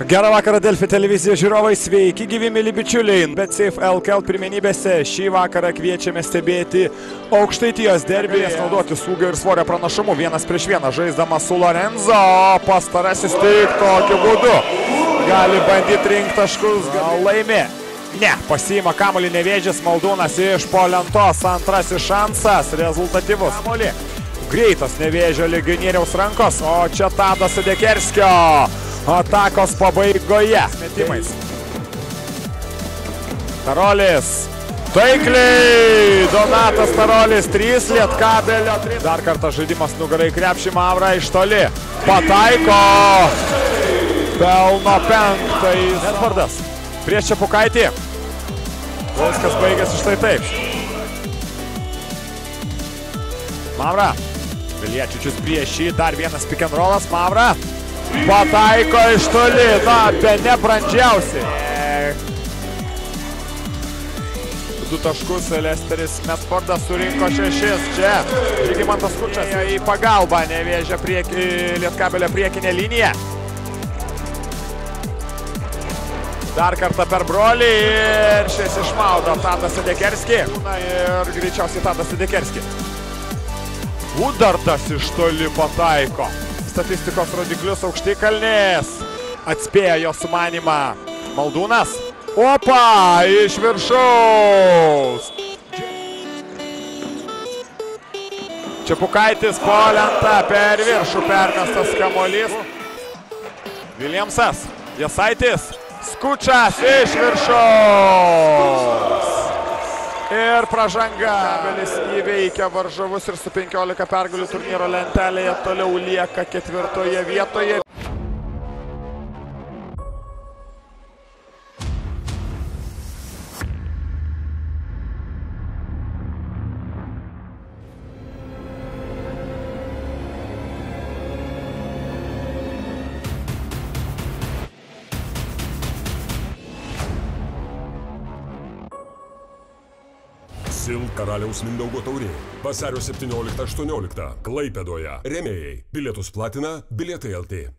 Gerą vakarą Delfi televizijos žiūrovai, sveiki gyvi mili bičiuliai. BetSafe LKL pirmenybėse šį vakarą kviečiame stebėti Aukštaitijos derbį, naudotis ūgio ir svorio pranašumu 1-1 žaisdamas su Lorenzo. Pastarasis tik tokiu būdu gali bandyti rinkti taškus, laimi. Ne, pasiima kamuolį Nevėžis, Maldūnas iš po lentos, antrasis šansas, rezultatyvus. Kamuolį. Greitas Nevėžio legionieriaus rankos, o čia Tadas Sedekerskio atakos pabaigoje. Metimais. Tarolis. Taikliai. Donatas Tarolis 3, Lietkabelio 3. Dar kartą žaidimas nugarai krepšį, Mavra iš toli. Pataiko. Pelno penktąjį. Edvardas. Prieš Čepukaitį. Viskas baigėsi štai taip. Mavra. Viliečičius prieš jį. Dar vienas pick and rollas. Mavra. Pataiko iš toli. Na, bene brandžiausiai. 2 taškus Lesteris Medfordas surinko 6. Čia Žygimantas Kučas į pagalbą. Nevėžia Lietkabelio priekinė linija. Dar kartą per brolį ir šis išmaudo Tadas Sedekerskį. Ir greičiausiai Tadas Sedekerskį. Udartas iš toli pataiko. Statistikos rodiklius Aukštikalnės. Atspėjo jo sumanimą Maldūnas. Opa! Iš viršaus. Čepukaitis po lentą per viršų permestas kamuolys. Viljamsas. Jasaitis. Skučas iš viršaus. Ir pražanga. Kabelis įveikia varžovus ir su 15 pergalių turnyro lentelėje toliau lieka 4 vietoje. SIL Karaliaus Mindaugo taurė. Vasario 17-18 Klaipėdoje. Rėmėjai. Bilietus platina Bilietai LT.